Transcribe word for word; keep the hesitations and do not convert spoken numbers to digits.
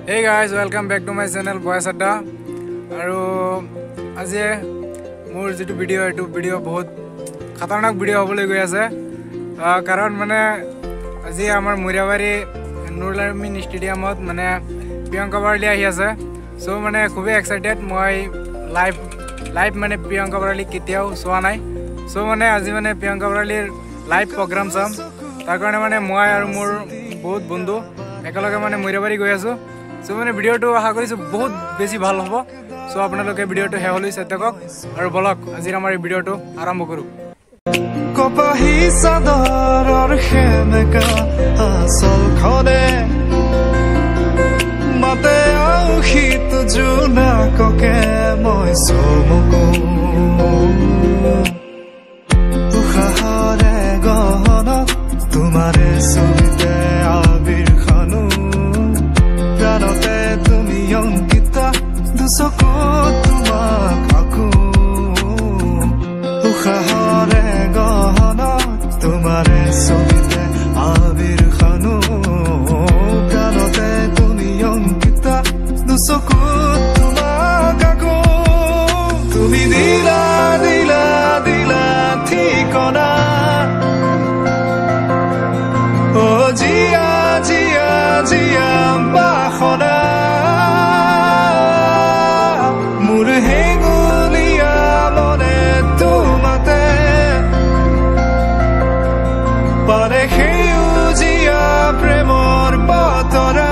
Hey guys, welcome back to my channel Boys Adda. আৰু আজি মোৰ যেটো ভিডিও এটো ভিডিও বহুত খতৰনাক ভিডিও হ'বলৈ গৈ আছে কাৰণ মানে আজি আমাৰ মুৰিয়াবাৰী নুৰলামিন ষ্টেডিয়ামত মানে প্ৰিয়ংকা ভৰালী আহি আছে সো মানে খুব এক্সাইটেড মই লাইভ লাইভ মানে প্ৰিয়ংকা ভৰালী কেতিয়াও চোৱা নাই সো মানে আজি মানে প্ৰিয়ংকা ভৰালীৰ লাইভ প্ৰগ্ৰাম চাম তাৰ কাৰণে মানে মই আৰু মোৰ বহুত বন্ধু একেলগে মানে মুৰিয়াবাৰী গৈ আছো সো মানে ভিডিওটো আশা কৰিছো বহুত বেছি ভাল হ'ব সো আপোনালোকে ভিডিওটো হেহলৈ চাই থাকক আৰু বলক আজি আমাৰ এই ভিডিওটো আৰম্ভ কৰো কপাহি সাদৰৰ খেমেকা আসল খনে মাতে আউখিত জুনা ককে মই চমকো উখাহৰে গহনক তোমাৰে ছবিতে আবিৰ খানো জানতে তুমি অংকিতা দুচকু তোমাক আকো উখাহৰে গহনক তোমাৰে ছবিতে আবিৰ খানো জানতে তুমি অংকিতা দুচকু তোমাক আকো তুমি দিলা দিলা দিলা ঠিকনা ও জিয়া জিয়া জিয়া বাসনা মোৰ হেঙুলীয়া মনে তোমাতে পাৰে সেউজীয়া প্ৰেমৰ বতৰা